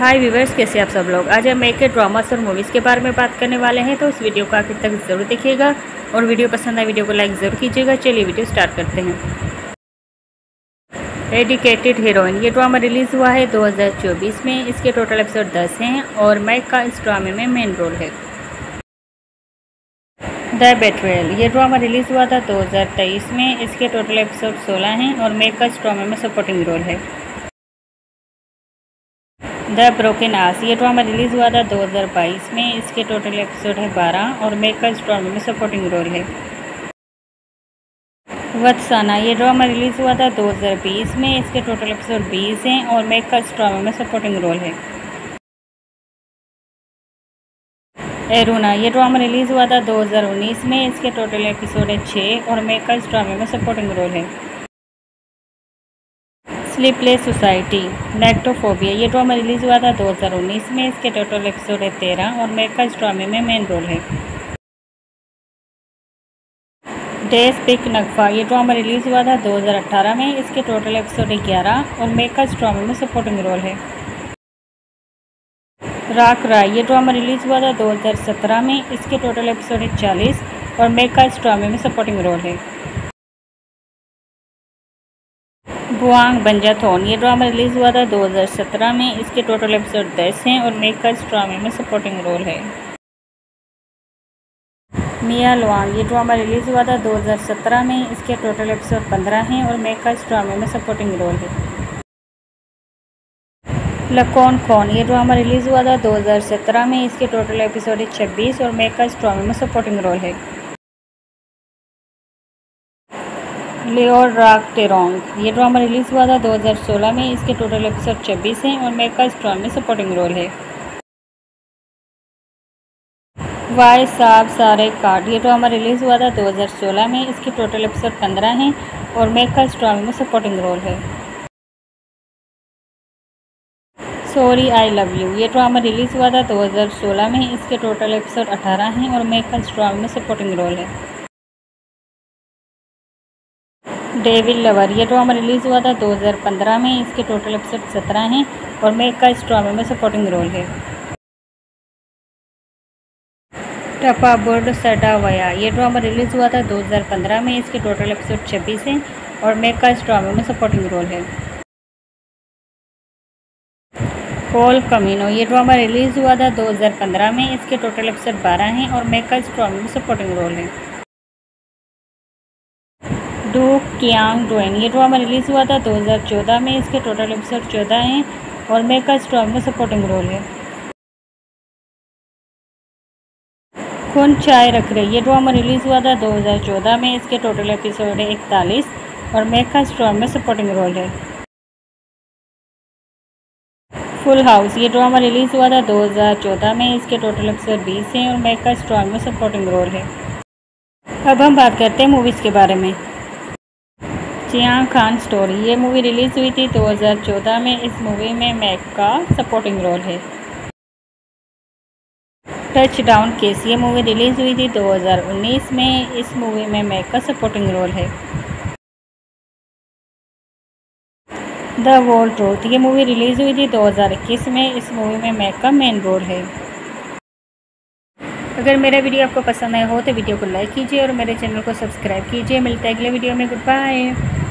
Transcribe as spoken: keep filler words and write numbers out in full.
हाय viewers, कैसे आप सब लोग। आज हम एक ड्रामास और मूवीज़ के बारे में बात करने वाले हैं, तो इस वीडियो को आखिर तक ज़रूर देखिएगा और वीडियो पसंद आए वीडियो को लाइक ज़रूर कीजिएगा। चलिए वीडियो स्टार्ट करते हैं। डेडिकेटेड हीरोइन, ये ड्रामा रिलीज़ हुआ है दो हज़ार चौबीस में। इसके टोटल एपिसोड दस हैं और मैक का इस ड्रामे में मेन रोल है। द बेट्रेयल, ये ड्रामा रिलीज़ हुआ था दो हज़ार तेईस में। इसके टोटल एपिसोड सोलह हैं और मैक का इस ड्रामे में सपोर्टिंग रोल है। द ब्रोकन आर्स, ये ड्रामा रिलीज़ हुआ था दो हज़ार बाईस में। इसके टोटल एपिसोड है बारह और मैक का इस ड्रामे में सपोर्टिंग रोल है। वत्साना, ये ड्रामा रिलीज़ हुआ था दो हज़ार बीस में। इसके टोटल एपिसोड बीस हैं और मैक का इस ड्रामे में सपोर्टिंग रोल है। एरुना, ये ड्रामा रिलीज़ हुआ था दो हज़ार उन्नीस में। इसके टोटल एपिसोड है छः और मैक का इस ड्रामे में सपोर्टिंग रोल है। स्लीपलेस सोसाइटी, नेक्टोफोबिया, ये ड्रामा रिलीज़ हुआ था दो हज़ार उन्नीस में। इसके टोटल एपिसोड है तेरह और मैक का इस ड्रामे में मेन रोल है। डेज पिक नगफा, ये ड्रामा रिलीज़ हुआ था दो हज़ार अठारह में। इसके टोटल एपिसोड है ग्यारह और मैक का इस ड्रामे में सपोर्टिंग रोल है। राक राय, ये ड्रामा रिलीज़ हुआ था दो हज़ार सत्रह में। इसके टोटल एपिसोड है चालीस और मैक का इस ड्रामे में सपोर्टिंग रोल है। बुआंग बंजाथोन, ये ड्रामा रिलीज़ हुआ था दो हज़ार सत्रह में। इसके टोटल एपिसोड दस हैं और मैक का इस ड्रामे में सपोर्टिंग रोल है। मिया लुआंग, ये ड्रामा रिलीज़ हुआ था दो हज़ार सत्रह में। इसके टोटल एपिसोड पंद्रह हैं और मैक का इस ड्रामे में सपोर्टिंग रोल है। लकोन खोन, ये ड्रामा रिलीज़ हुआ था दो हज़ार सत्रह में। इसके टोटल एपिसोड है छब्बीस और मैक का इस ड्रामे में सपोर्टिंग रोल है। लियोर राक टेरोंग, ये ड्रामा रिलीज़ हुआ था दो हज़ार सोलह में। इसके टोटल एपिसोड छब्बीस हैं और मैक का इस ड्रामे में सपोर्टिंग रोल है। वाई साब सारे कार्ड, ये ड्रामा रिलीज़ हुआ था दो हज़ार सोलह में। इसके टोटल एपिसोड पंद्रह हैं और मैक का इस ड्रामे में सपोर्टिंग रोल है। सॉरी आई लव यू, ये ड्रामा रिलीज़ हुआ था दो हज़ार सोलह में। इसके टोटल एपिसोड अठारह हैं और मैक का इस ड्रामे में सपोर्टिंग रोल है। डेविल लवर, ये ड्रामा रिलीज़ हुआ था दो हज़ार पंद्रह में। इसके टोटल एपिसोड सत्रह हैं और मैक का इस ड्रामे में सपोर्टिंग रोल है। टपा बुर्ड सडावया, ये ड्रामा रिलीज़ हुआ था दो हज़ार पंद्रह में। इसके टोटल एपिसोड छब्बीस हैं और मैक का इस ड्रामे में सपोर्टिंग रोल है। पोल कमिनो, ये ड्रामा रिलीज़ हुआ था दो हज़ार पंद्रह में। इसके टोटल एपिसोड बारह हैं और मैक का इस ड्रामे में सपोर्टिंग रोल है। डू कियांग डोएन, ये ड्रामा रिलीज़ हुआ था दो हज़ार चौदह में। इसके टोटल एपिसोड चौदह हैं और मैक का इस ड्रामे में सपोर्टिंग रोल है। खून चाय रख रही, ये ड्रामा रिलीज़ हुआ था दो हज़ार चौदह में। इसके टोटल एपिसोड है इकतालीस और मैक का इस ड्रामे में सपोर्टिंग रोल है। फुल हाउस, ये ड्रामा रिलीज़ हुआ था दो हज़ार चौदह में। इसके टोटल एपिसोड बीस हैं और मैक का इस ड्रामे में सपोर्टिंग रोल है। अब हम बात करते हैं मूवीज़ के बारे में। चियांग खान स्टोरी, ये मूवी रिलीज़ हुई थी दो हज़ार चौदह में। इस मूवी में मैक का सपोर्टिंग रोल है। टच डाउन केस, ये मूवी रिलीज़ हुई थी दो हज़ार उन्नीस में। इस मूवी में मैक का सपोर्टिंग रोल है। द वोल ट्रूथ, ये मूवी रिलीज़ हुई थी दो हज़ार इक्कीस में। इस मूवी में मैक का मेन रोल है। अगर मेरा वीडियो आपको पसंद आया हो तो वीडियो को लाइक कीजिए और मेरे चैनल को सब्सक्राइब कीजिए। मिलते हैं अगले वीडियो में। Good bye.